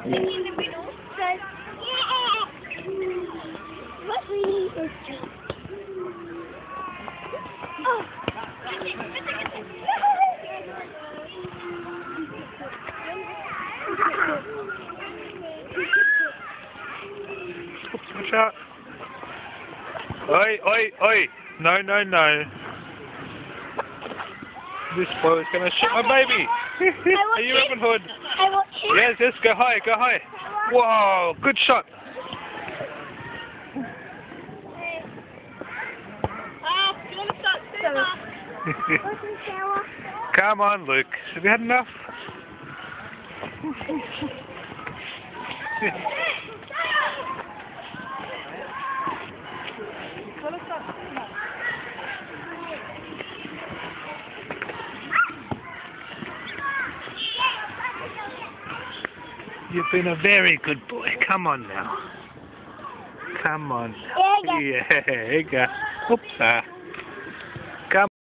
in the middle. So, what we need is oh. Oops, watch out. Oi, oi, oi. No, no, no. This boy is going to shoot my baby. Are you Robin Hood? I will shoot. Yes, yes, go high, go high. Whoa, good shot. Come on, Luke. Have you had enough? You've been a very good boy. Come on now. Come on. There you go. Yeah, there you go. Oops.